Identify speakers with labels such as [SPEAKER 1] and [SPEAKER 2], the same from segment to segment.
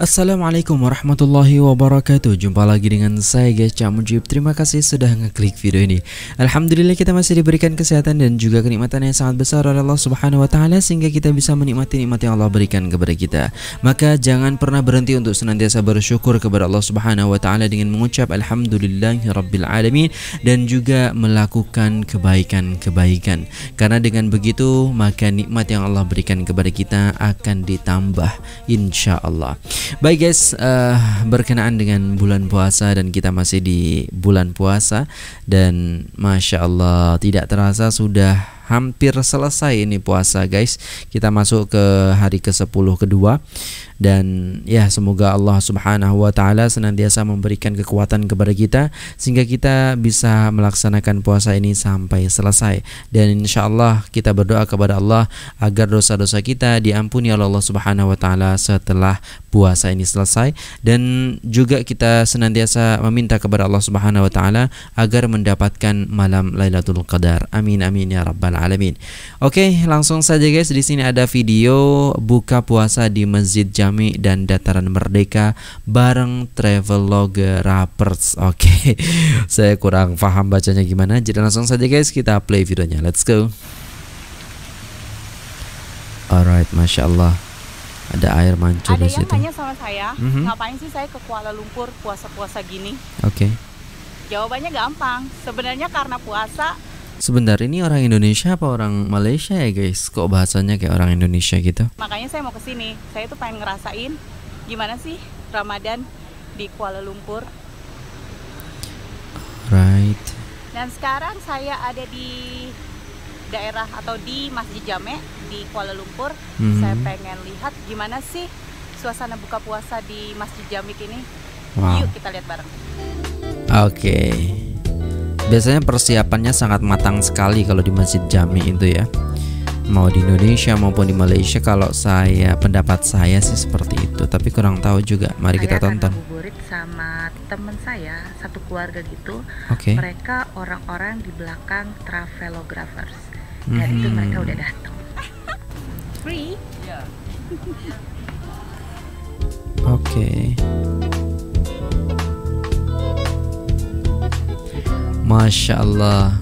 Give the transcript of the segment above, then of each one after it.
[SPEAKER 1] Assalamualaikum warahmatullahi wabarakatuh. Jumpa lagi dengan saya guys, Cak Mujib. Terima kasih sudah ngeklik video ini. Alhamdulillah kita masih diberikan kesehatan dan juga kenikmatan yang sangat besar oleh Allah Subhanahu wa taala sehingga kita bisa menikmati nikmat yang Allah berikan kepada kita. Maka jangan pernah berhenti untuk senantiasa bersyukur kepada Allah Subhanahu wa taala dengan mengucap alhamdulillahirabbil alamin dan juga melakukan kebaikan-kebaikan. Karena dengan begitu maka nikmat yang Allah berikan kepada kita akan ditambah insyaallah. Baik guys, berkenaan dengan bulan puasa dan kita masih di bulan puasa dan Masya Allah tidak terasa sudah hampir selesai ini puasa guys. Kita masuk ke hari ke-10 kedua dan ya semoga Allah Subhanahu wa taala senantiasa memberikan kekuatan kepada kita sehingga kita bisa melaksanakan puasa ini sampai selesai. Dan insya Allah kita berdoa kepada Allah agar dosa-dosa kita diampuni oleh Allah Subhanahu wa taala setelah puasa ini selesai, dan juga kita senantiasa meminta kepada Allah Subhanahu wa taala agar mendapatkan malam Lailatul Qadar. Amin amin ya rabbal alamin. Oke, langsung saja guys, di sini ada video buka puasa di Masjid Jami dan Dataran Merdeka bareng Travelogue Rappers. Oke. Saya kurang paham bacanya gimana. Jadi langsung saja guys kita play videonya. Let's go. Alright, Masya Allah. Ada air mancur di situ.
[SPEAKER 2] Ada yang tanya sama saya, ngapain sih saya ke Kuala Lumpur puasa-puasa gini?
[SPEAKER 1] Oke.
[SPEAKER 2] Jawabannya gampang. Sebenarnya karena puasa.
[SPEAKER 1] Sebentar, ini orang Indonesia apa orang Malaysia ya guys? Kok bahasanya kayak orang Indonesia gitu?
[SPEAKER 2] Makanya saya mau ke sini. Saya tuh pengen ngerasain gimana sih Ramadan di Kuala Lumpur.
[SPEAKER 1] Right.
[SPEAKER 2] Dan sekarang saya ada di daerah atau di Masjid Jami di Kuala Lumpur. Saya pengen lihat gimana sih suasana buka puasa di Masjid Jami ini.
[SPEAKER 1] Wow.
[SPEAKER 2] Yuk kita lihat bareng.
[SPEAKER 1] Oke. Biasanya persiapannya sangat matang sekali kalau di Masjid Jami itu ya. Mau di Indonesia maupun di Malaysia, kalau pendapat saya sih seperti itu. Tapi kurang tahu juga. Mari kita tonton.
[SPEAKER 2] Saya ngabuburit sama teman saya, satu keluarga gitu.
[SPEAKER 1] Oke.
[SPEAKER 2] Mereka orang-orang di belakang Travelographers. Dan itu mereka udah datang. Free? Ya.
[SPEAKER 1] Oke. Masya Allah.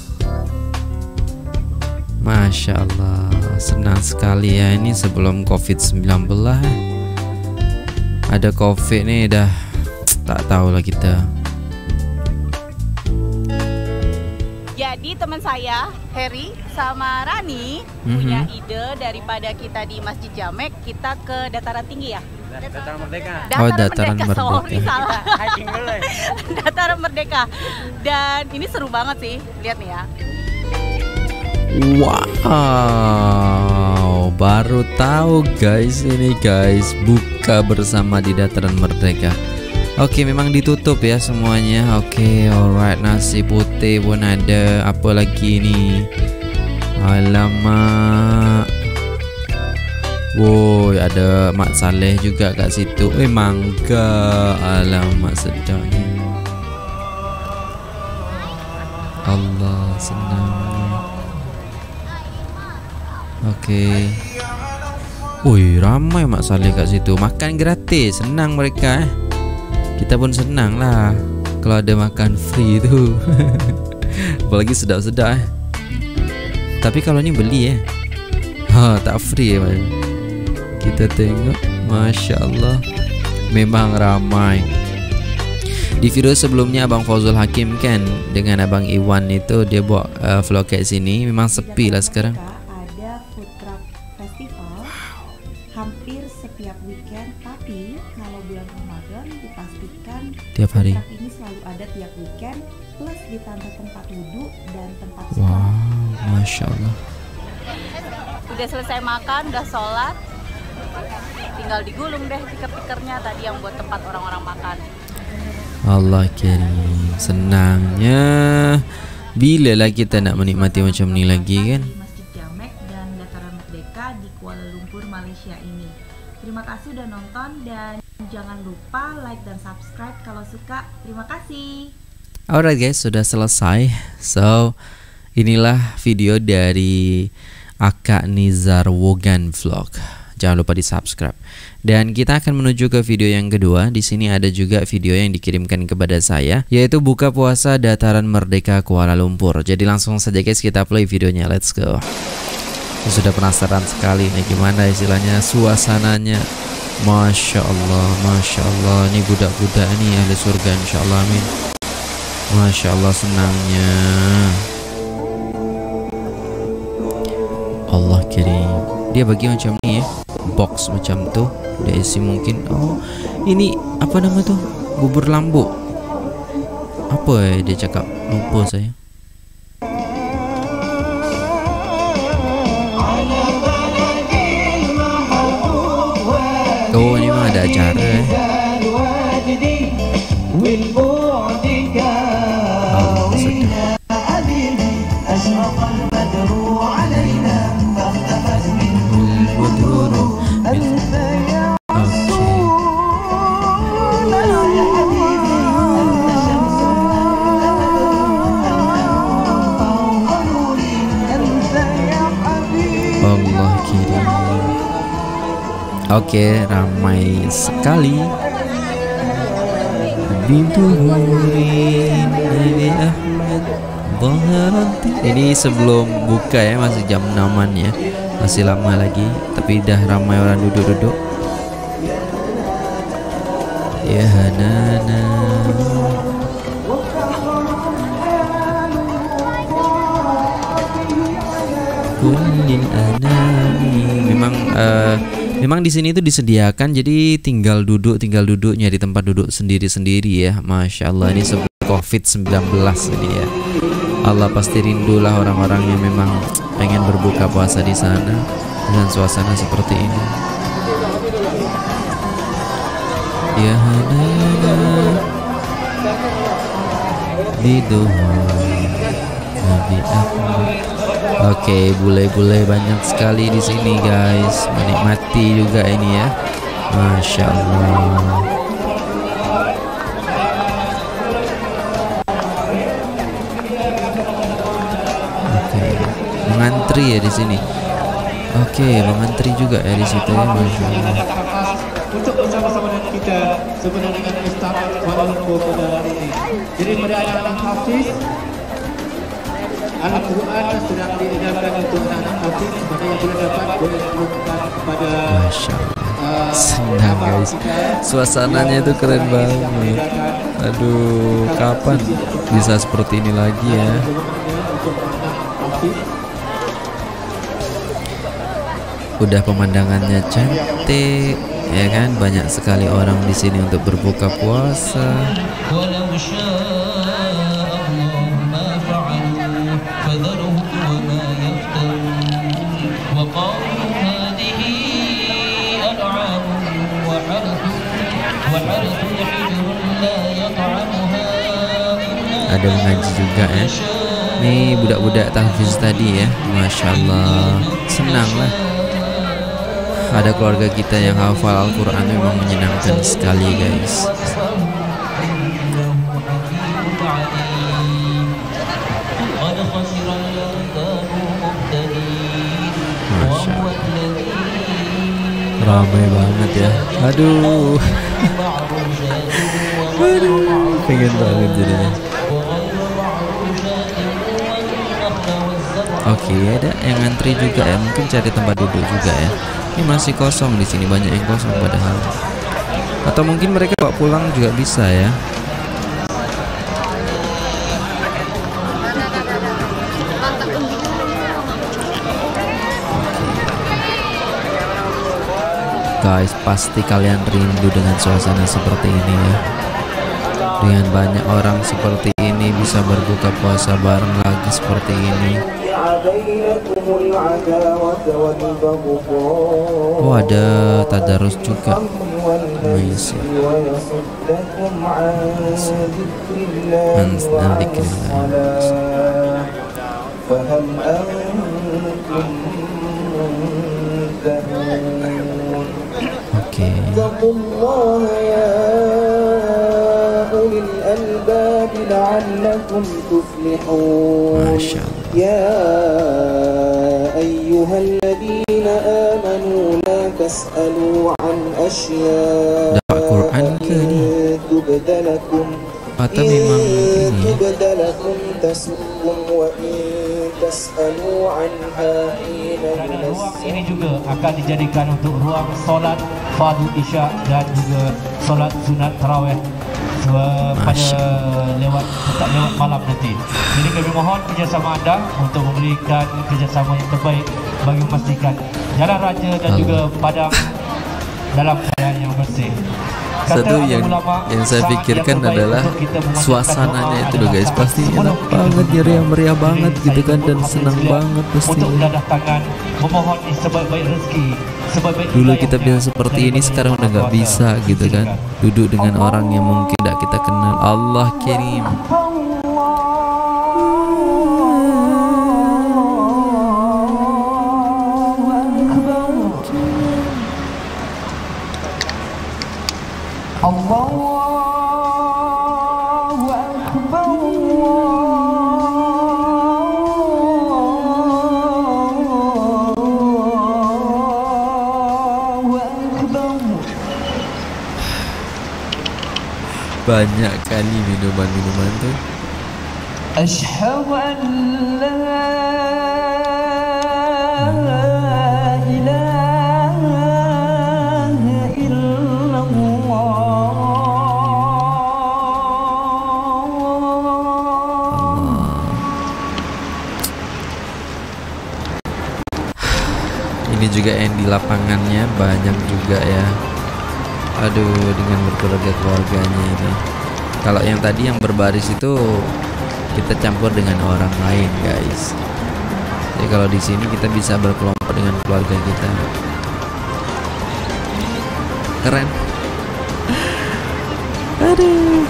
[SPEAKER 1] Masya Allah. Senang sekali ya, ini sebelum COVID-19. Ada COVID nih dah tak tahu lah kita.
[SPEAKER 2] Jadi teman saya, Harry sama Rani punya ide daripada kita di Masjid Jami, kita ke dataran tinggi ya?
[SPEAKER 3] Dataran Merdeka.
[SPEAKER 1] Dataran Merdeka.
[SPEAKER 2] Sorry, salah.
[SPEAKER 3] Hiking dulu ya?
[SPEAKER 2] Dataran Merdeka. Dan ini seru banget sih, lihat nih ya.
[SPEAKER 1] Wow, baru tahu guys, ini guys buka bersama di Dataran Merdeka. Oke, memang ditutup ya semuanya. Oke, alright, nasi putih pun ada. Apa lagi nih? Alamak. Woi, ada Mak Saleh juga kat situ. Mangga. Alamak, sedapnya. Allah, senang. Oke. Woi, ramai Mak Saleh kat situ. Makan gratis, senang mereka. Kita pun senang lah kalau ada makan free itu. Apalagi sedap-sedap. Tapi kalau ini beli ya. Tak free ya. Kita tengok, Masya Allah, memang ramai. Di video sebelumnya Abang Fazul Hakim kan dengan Abang Iwan itu dia buat vlog kayak sini. Memang sepi lah sekarang.
[SPEAKER 4] Ada food truck festival hampir setiap weekend, tapi kalau bulan Ramadan dipastikan
[SPEAKER 1] tiap hari.
[SPEAKER 4] food truck ini selalu ada tiap weekend, plus ditambah tempat duduk dan tempat
[SPEAKER 1] Wow,
[SPEAKER 4] sholat.
[SPEAKER 1] Masya Allah.
[SPEAKER 2] Udah selesai makan, udah sholat, tinggal digulung deh tikar-tikarnya tadi yang buat tempat orang-orang makan.
[SPEAKER 1] Allah kirim, senangnya. Bila lah kita nak menikmati macam ni lagi kan?
[SPEAKER 4] Di Masjid Jami dan Dataran Merdeka di Kuala Lumpur, Malaysia ini. Terima kasih udah nonton dan jangan lupa like dan subscribe kalau suka. Terima kasih.
[SPEAKER 1] Alright guys, sudah selesai. So, inilah video dari Akak Nizar Wogan Vlog. jangan lupa di-subscribe. Dan kita akan menuju ke video yang kedua. Di sini ada juga video yang dikirimkan kepada saya, yaitu buka puasa Dataran Merdeka Kuala Lumpur. Jadi langsung saja guys, kita play videonya. Let's go. Sudah penasaran sekali nih gimana istilahnya suasananya. Masya Allah, Masya Allah. Ini budak-budak ini ahli surga insya Allah, amin. Masya Allah senangnya. Allah kirim. Dia bagi macam ni ya, box macam tuh. Dia isi mungkin. Oh, ini apa nama tuh? Bubur lambu. Apa dia cakap? Lupa saya. Oh, ini mah ada acara ya. Oh, sedap. Allah kirim. Oke, ramai sekali. Ini sebelum buka ya, masih jam 6-an ya, masih lama lagi, tapi dah ramai orang duduk-duduk. Ya Hanana. Kullil anani. Memang di sini itu disediakan, jadi tinggal duduk nyari tempat duduk sendiri-sendiri ya. Masya Allah, ini sebelum COVID-19 ini ya. Allah pasti rindulah orang-orang yang memang pengen berbuka puasa di sana dengan suasana seperti ini. Ya Hanana biduha Nabi Ahmad. Oke, bule-bule banyak sekali di sini guys, menikmati juga ini ya. Masya Allah. Oke, mengantri ya di sini. Oke, mengantri juga ya di situ ya. Masya Allah.
[SPEAKER 5] Untuk bersama-sama dengan kita sebenarnya dengan Ustaz Kuala Lumpur pada hari ini. Jadi pada anak-anak hafiz, Al-Quran sedang diedarkan untuk anak-anak hafiz. Maka yang boleh dapat boleh dilakukan kepada
[SPEAKER 1] Masya Allah. Senang guys, suasananya itu keren banget. Aduh, kapan bisa seperti ini lagi ya? Udah pemandangannya cantik ya kan, banyak sekali orang di sini untuk berbuka puasa. Ada mengaji juga ya. Nih budak-budak tahfiz tadi ya. Masya Allah, senang lah. Ada keluarga kita yang hafal Al-Quran, memang menyenangkan sekali guys. Masya Allah, ramai banget ya. Aduh, aduh, pengen banget jadinya. Oke, ada yang ngantri juga ya, mungkin cari tempat duduk juga ya. Ini masih kosong di sini, banyak yang kosong padahal. Atau mungkin mereka bawa pulang juga bisa ya. Guys, pasti kalian rindu dengan suasana seperti ini ya. Dengan banyak orang seperti ini, bisa berbuka puasa bareng lagi seperti ini. Oh, ada tadarus juga. Nice. Oke. Masya Allah.
[SPEAKER 6] يا أيها الذين آمنوا لا تسألوا عن أشياء
[SPEAKER 1] Quran ke ni?
[SPEAKER 6] تبد لكم
[SPEAKER 1] Atau memang ini?
[SPEAKER 6] تبد لكم تسؤكم وإن تسألوا عنها حين
[SPEAKER 5] Ruang ini juga akan dijadikan untuk ruang solat fardu isya dan juga solat sunat tarawih pada lewat malam nanti. Jadi kami mohon kerjasama anda untuk memberikan kerjasama yang terbaik bagi memastikan jalan raja dan juga padang dalam keadaan yang bersih.
[SPEAKER 1] Satu yang saya pikirkan adalah suasananya itu loh guys, pasti enak banget, meriah banget gitu kan, dan senang banget pasti.
[SPEAKER 5] Memohon sebaik-baik rezeki, sebaik-baik
[SPEAKER 1] dulu kita biasa seperti ini, sekarang udah nggak bisa gitu kan, duduk dengan orang yang mungkin tidak kita kenal. Allah kirim. Banyak kali minuman-minuman tuh.
[SPEAKER 5] Asyhadu an la ilaha illallah.
[SPEAKER 1] Ini juga yang di lapangannya banyak juga ya. Aduh, dengan keluarganya ini. Kalau yang tadi yang berbaris itu kita campur dengan orang lain, guys. Jadi kalau di sini kita bisa berkelompok dengan keluarga kita. Keren. Aduh.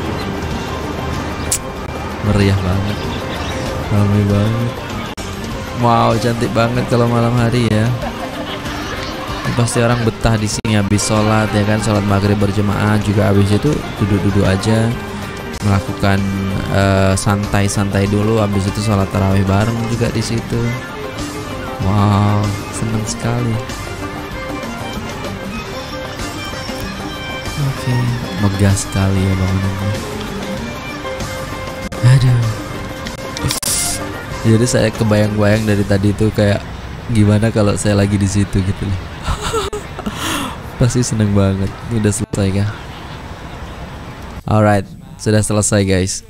[SPEAKER 1] Meriah banget. Ramai banget. Wow, cantik banget kalau malam hari ya. Pasti orang betah di sini habis sholat ya kan, sholat maghrib berjemaah juga, habis itu duduk-duduk aja melakukan santai-santai dulu, habis itu sholat tarawih bareng juga di situ. Wow, senang sekali. Oke, megah sekali ya bangunannya. Aduh. Jadi saya kebayang-bayang dari tadi tuh kayak gimana kalau saya lagi di situ gitu loh. Pasti seneng banget. Ini udah selesai kan? Alright, sudah selesai guys.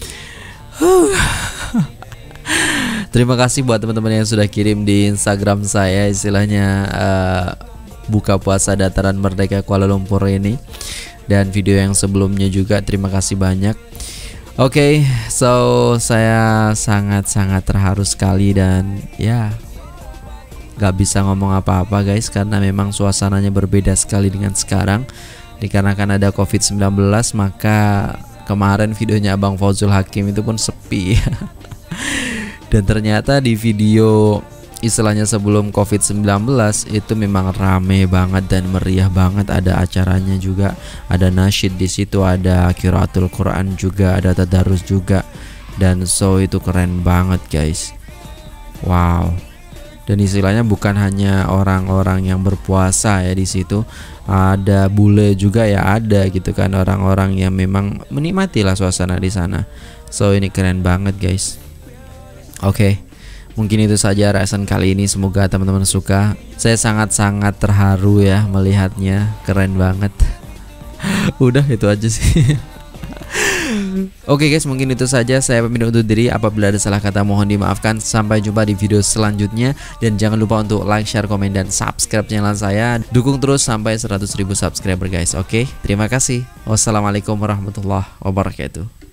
[SPEAKER 1] Terima kasih buat teman-teman yang sudah kirim di Instagram saya, istilahnya buka puasa Dataran Merdeka Kuala Lumpur ini, dan video yang sebelumnya juga. Terima kasih banyak. Oke, so saya sangat-sangat terharu sekali dan ya gak bisa ngomong apa-apa guys, karena memang suasananya berbeda sekali dengan sekarang. Dikarenakan ada COVID-19, maka kemarin videonya Abang Fauzul Hakim itu pun sepi. Dan ternyata di video istilahnya sebelum COVID-19 itu memang rame banget dan meriah banget. Ada acaranya juga, ada nasyid di situ, ada qiraatul Quran juga, ada tadarus juga, dan so itu keren banget guys. Wow. Dan istilahnya bukan hanya orang-orang yang berpuasa ya di situ, ada bule juga ya ada gitu kan, orang-orang yang memang menikmati lah suasana di sana. So ini keren banget guys. Oke, mungkin itu saja reaction kali ini. Semoga teman-teman suka. Saya sangat-sangat terharu ya melihatnya, keren banget. Udah itu aja sih. Oke guys, mungkin itu saja. Saya pamit undur diri. Apabila ada salah kata mohon dimaafkan. Sampai jumpa di video selanjutnya. Dan jangan lupa untuk like, share, komen, dan subscribe channel saya. Dukung terus sampai 100.000 subscriber guys. Oke, terima kasih. Wassalamualaikum warahmatullahi wabarakatuh.